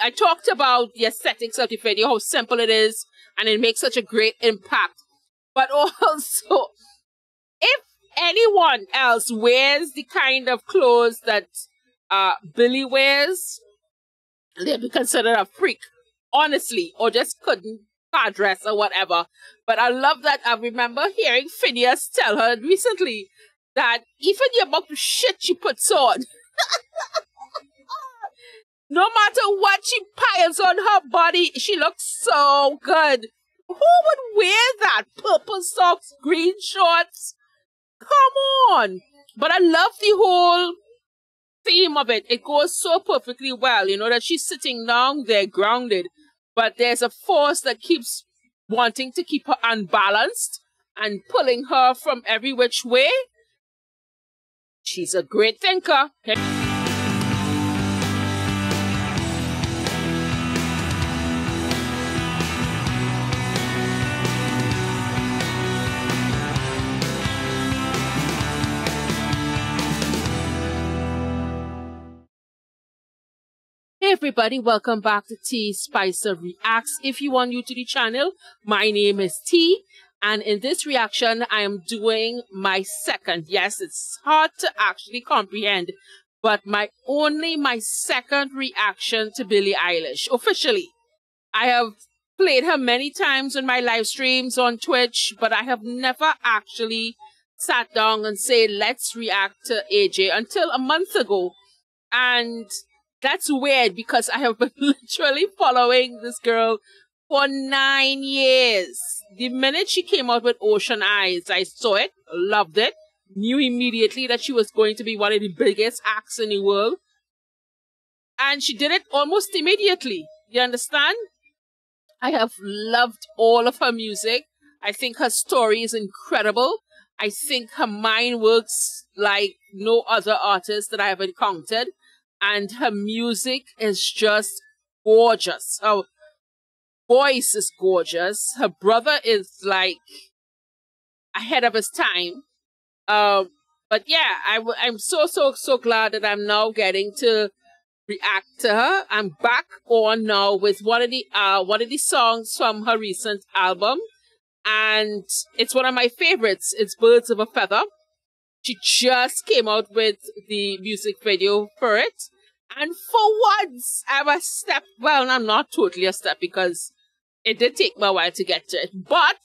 I talked about the aesthetics of the video, how simple it is, and it makes such a great impact. But also, if anyone else wears the kind of clothes that Billie wears, they'd be considered a freak, honestly, or just couldn't dress or whatever. But I love that. I remember hearing Phineas tell her recently that even the amount of shit she puts on, no matter what she piles on her body, she looks so good. Who would wear that? Purple socks, green shorts? Come on. But I love the whole theme of it. It goes so perfectly well, you know, that she's sitting down there grounded, but there's a force that keeps wanting to keep her unbalanced and pulling her from every which way. She's a great thinker. Hey everybody, welcome back to T Spicer Reacts. If you are new to the channel, my name is T, and in this reaction I am doing my second, yes, it's hard to actually comprehend, but my second reaction to Billie Eilish, officially. I have played her many times on my live streams on Twitch, but I have never actually sat down and said, let's react to AJ until a month ago. And that's weird because I have been literally following this girl for 9 years. The minute she came out with Ocean Eyes, I saw it, loved it, knew immediately that she was going to be one of the biggest acts in the world. And she did it almost immediately. You understand? I have loved all of her music. I think her story is incredible. I think her mind works like no other artist that I have encountered. And her music is just gorgeous. Her voice is gorgeous. Her brother is like ahead of his time. But yeah, I'm so glad that I'm now getting to react to her. I'm back on now with one of the songs from her recent album, and it's one of my favorites. It's Birds of a Feather. She just came out with the music video for it. And for once, I'm a step, well, I'm not totally a step because it did take me a while to get to it. But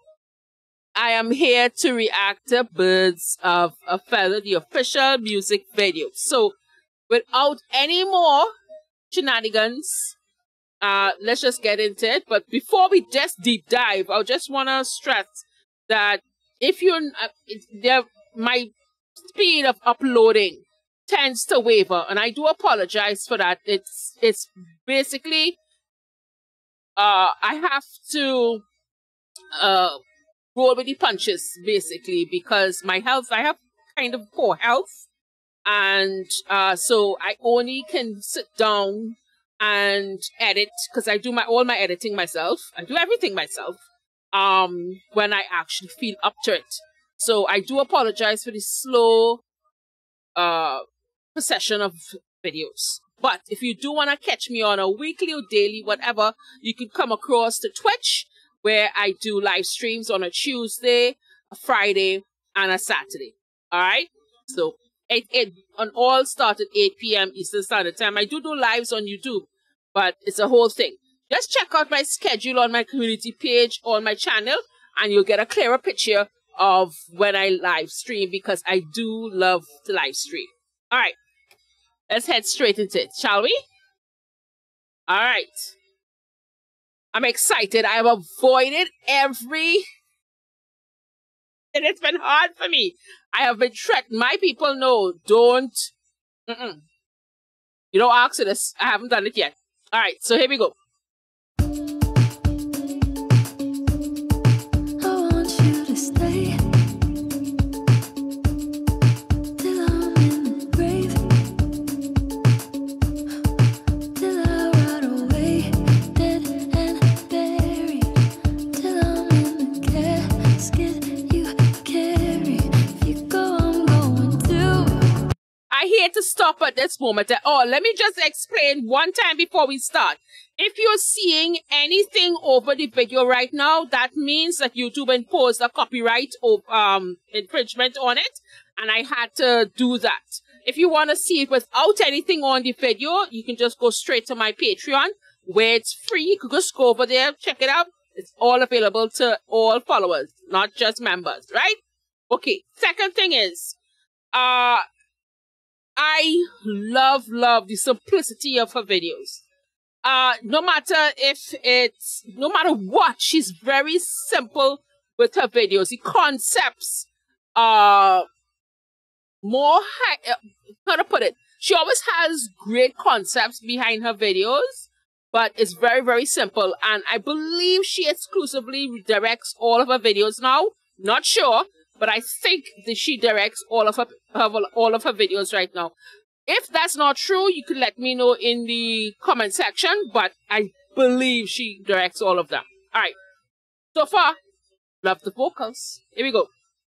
I am here to react to Birds of a Feather, the official music video. So without any more shenanigans, let's just get into it. But before we just deep dive, I just want to stress that if you're, my speed of uploading tends to waver, and I do apologize for that. It's basically I have to roll with the punches basically because my health, I have kind of poor health, and so I only can sit down and edit because I do all my editing myself. I do everything myself when I actually feel up to it. So I do apologize for the slow procession of videos. But if you do want to catch me on a weekly or daily, whatever, you can come across to Twitch, where I do live streams on a Tuesday, a Friday, and a Saturday. Alright? So all start at 8 p.m. Eastern Standard Time. I do lives on YouTube, but it's a whole thing. Just check out my schedule on my community page on my channel, and you'll get a clearer picture of when I live stream, because I do love to live stream. All right, let's head straight into it, shall we? All right. I'm excited. I have avoided every... And it's been hard for me. I have been tricked. My people know, don't... You don't ask for this. I haven't done it yet. All right, so here we go. stop at this moment at all. Let me just explain one time before we start. If you're seeing anything over the video right now, that means that YouTube imposed a copyright infringement on it, and I had to do that. If you want to see it without anything on the video, you can just go straight to my Patreon, where it's free. You can just go over there, check it out. It's all available to all followers, not just members, right? Okay, second thing is, I love the simplicity of her videos. No matter what, she's very simple with her videos. The concepts are more high, how to put it? She always has great concepts behind her videos, but it's very, very simple. And I believe she exclusively directs all of her videos now. Not sure, but I think that she directs all of her videos right now. If that's not true, you could let me know in the comment section, but I believe she directs all of them. All right. So far, love the vocals. Here we go.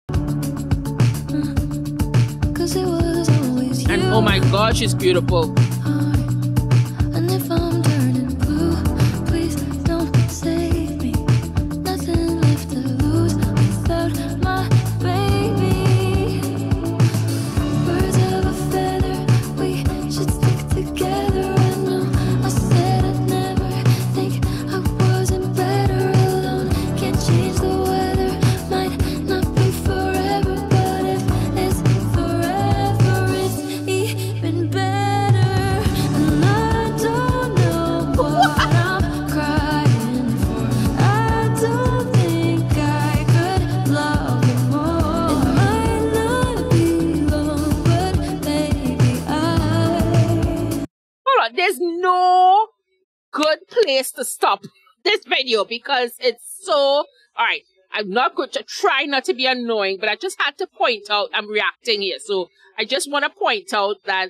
And oh my God, she's beautiful. And if I'm turning blue, please don't save me. Nothing left to lose without my baby. Birds of a feather, we should stick together. I know I said I'd never think I wasn't better alone. Can't change the weather, might not be forever, but if it's forever, it's even better. And I don't know what I'm crying for. I don't think I could love you more. It might not be long, but baby, Hold on, there's no good place to stop this video because it's so... All right, I'm not going to try not to be annoying, but I just had to point out I'm reacting here. So I just want to point out that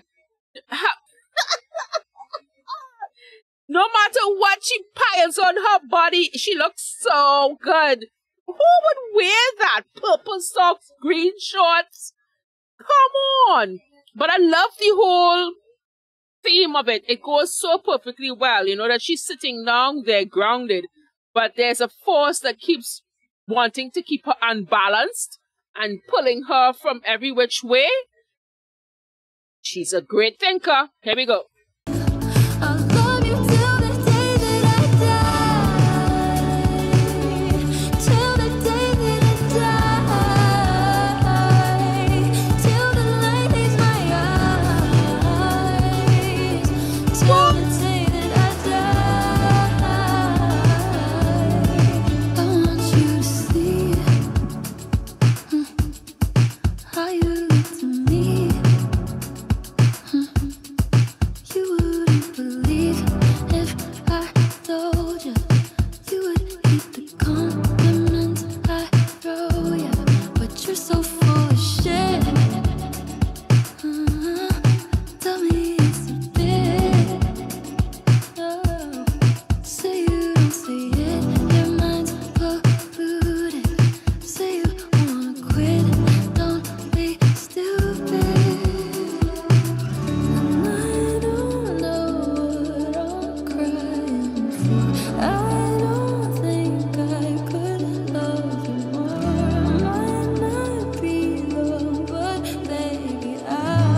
no matter what she piles on her body, she looks so good. Who would wear that? Purple socks, green shorts? Come on. But I love the whole theme of it. It goes so perfectly well, you know, that she's sitting down there grounded, but there's a force that keeps wanting to keep her unbalanced and pulling her from every which way. She's a great thinker. Here we go. I'll love you till the day that I die. Till the day that I die. Till the light leaves my eyes. Till the day that I die. I want you to see how you look to me. You wouldn't believe if I told you. You would hate the compliments I throw you. But you're so full of shit. Tell me it's a bit. Oh, say you don't see it. Your mind's polluted. Say you wanna quit. Don't be stupid. And I don't know what I'm crying for. I don't think I could love you more. Might not be long, but baby, I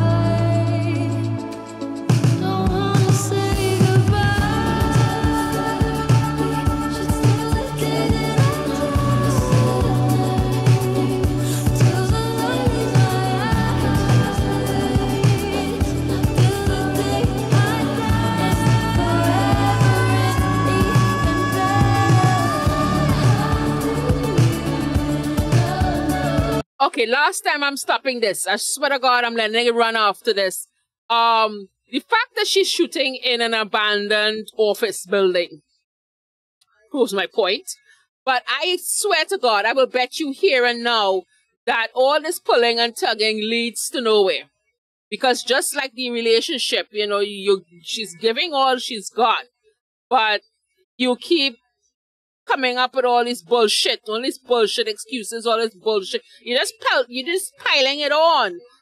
don't wanna say goodbye. We should still together. Till the light is my eyes. Till the day I die. Forever is even better. Okay, last time I'm stopping this. I swear to God, I'm letting it run after this. The fact that she's shooting in an abandoned office building proves my point. But I swear to God, I will bet you here and now that all this pulling and tugging leads to nowhere. Because just like the relationship, you know, she's giving all she's got, but you keep coming up with all these bullshit excuses, all this bullshit. You're just piling it on.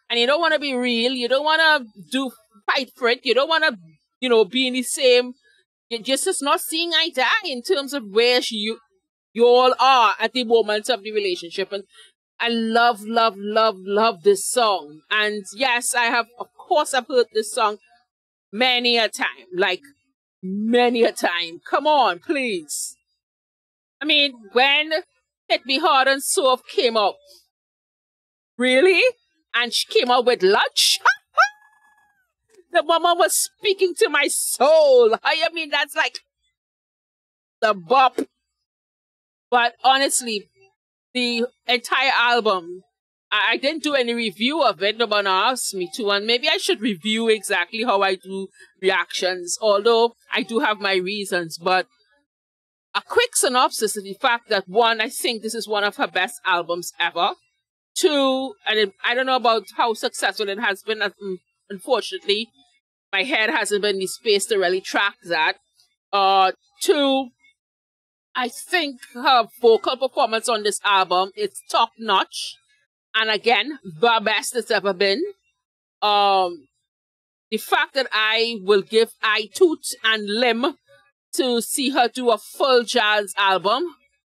and you don't want to be real, you don't want to fight for it, you don't want to, you know, be in the same, you're just not seeing eye to eye in terms of where you all are at the moment of the relationship. And I love, love, love, love this song. And yes, of course, I've heard this song many a time, like many a time. Come on, please. I mean, when Hit Me Hard and Soft came up, really? And she came out with Lunch? The mama was speaking to my soul. I mean, that's like the bop. But honestly, the entire album, I didn't do any review of it. Nobody asked me to, and maybe I should review exactly how I do reactions, although I do have my reasons. But a quick synopsis of the fact that, one, I think this is one of her best albums ever. Two, and I don't know about how successful it has been, unfortunately. My head hasn't been in the space to really track that. Two, I think her vocal performance on this album is top notch. And again, the best it's ever been. The fact that I will give eye, tooth, and limb to see her do a full jazz album.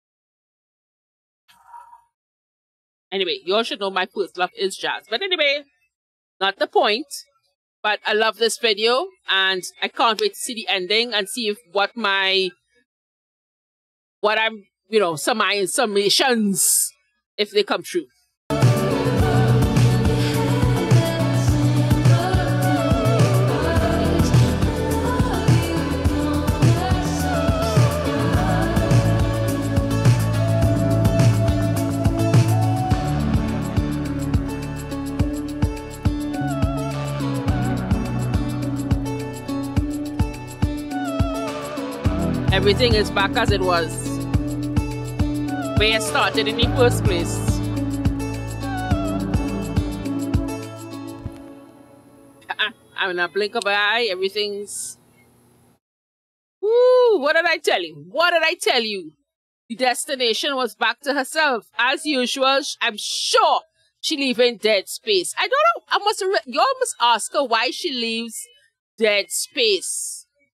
Anyway, you all should know my first love is jazz. But anyway, not the point. But I love this video, and I can't wait to see the ending and see if some my summations, if they come true. Everything is back as it was, where it started in the first place. I'm in a blink of an eye, everything's... Woo! What did I tell you? What did I tell you? The destination was back to herself. As usual, I'm sure she leaving Dead Space. I don't know, you all must ask her why she leaves Dead Space.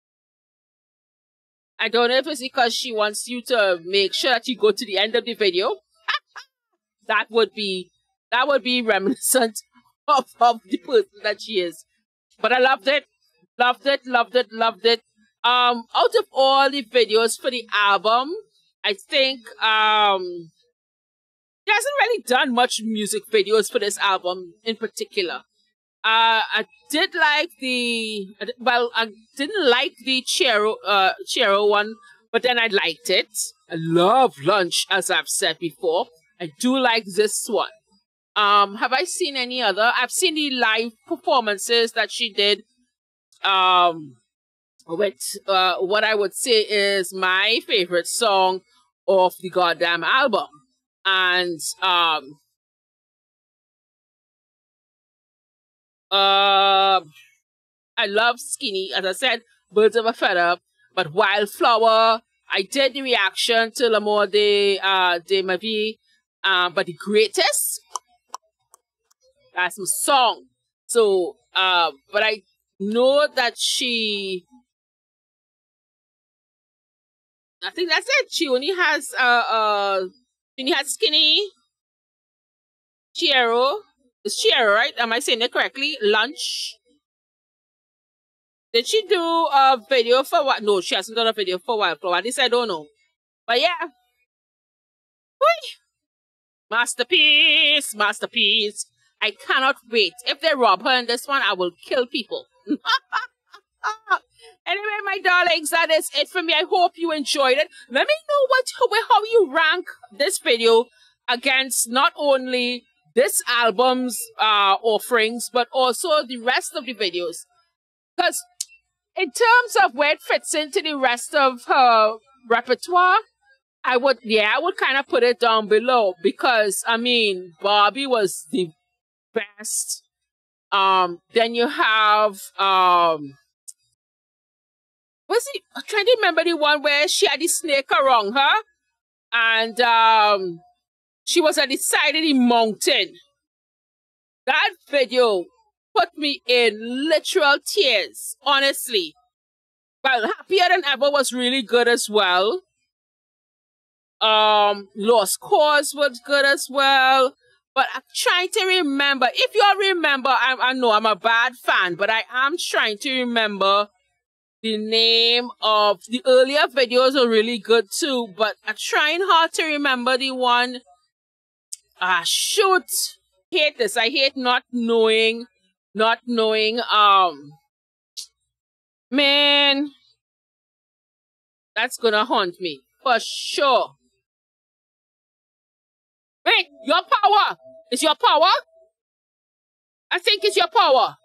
I don't know if it's because she wants you to make sure that you go to the end of the video. That would be reminiscent of the person that she is. But I loved it. Loved it, loved it, loved it. Out of all the videos for the album, I think she hasn't really done much music videos for this album in particular. I didn't like the Chero one, but then I liked it. I love Lunch, as I've said before. I do like this one. Have I seen any other? I've seen the live performances that she did with what I would say is my favorite song of the goddamn album. And I love Skinny, as I said, Birds of a Feather, but Wildflower, I did the reaction to L'amour de ma vie, but the greatest, that's my song. So, but I know that I think that's it. She only has Skinny, Chero. It's Chero, right? Am I saying it correctly? Lunch. Did she do a video for what? No, she hasn't done a video for Wildflower. At least I don't know. But yeah. Whee! Masterpiece. Masterpiece. I cannot wait. If they rob her in this one, I will kill people. Anyway, my darlings, that is it for me. I hope you enjoyed it. Let me know how you rank this video against not only this album's offerings, but also the rest of the videos. Because in terms of where it fits into the rest of her repertoire, I would kind of put it down below. Because, I mean, Barbie was the best. Then you have, I'm trying to remember the one where she had the snake around her. And, she was at the side of the mountain. That video put me in literal tears, honestly. Well, Happier Than Ever was really good as well. Lost Cause was good as well. But I'm trying to remember. If you all remember, I know I'm a bad fan, but I am trying to remember the name of the earlier videos are really good too. But I'm trying hard to remember the one. Shoot. Hate this. I hate not knowing. Man, that's gonna haunt me for sure. Wait, Your Power. It's Your Power? I think it's Your Power.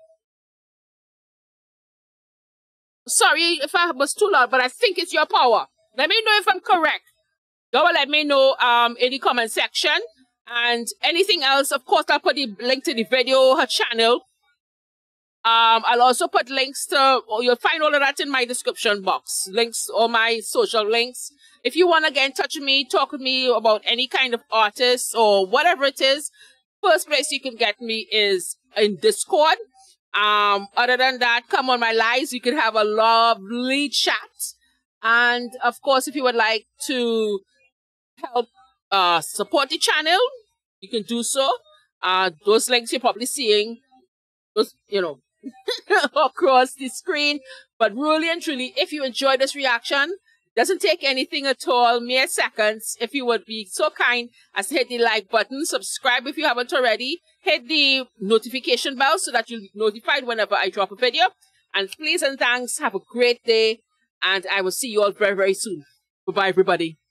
Sorry if I was too loud, but I think it's Your Power. Let me know if I'm correct. Y'all will let me know in the comment section. And anything else, of course, I'll put the link to the video, her channel. I'll also put links to, you'll find all of that in my description box. Links, all my social links. If you want to get in touch with me, talk with me about any kind of artist or whatever it is, first place you can get me is in Discord. Other than that, come on my lives. You can have a lovely chat. And of course, if you would like to help support the channel, you can do so. Those links you're probably seeing, those, you know, across the screen. But really and truly, if you enjoyed this reaction, doesn't take anything at all, mere seconds. If you would be so kind as to hit the like button, subscribe if you haven't already, hit the notification bell so that you'll be notified whenever I drop a video. And please and thanks, have a great day, and I will see you all very, very soon. Bye-bye, everybody.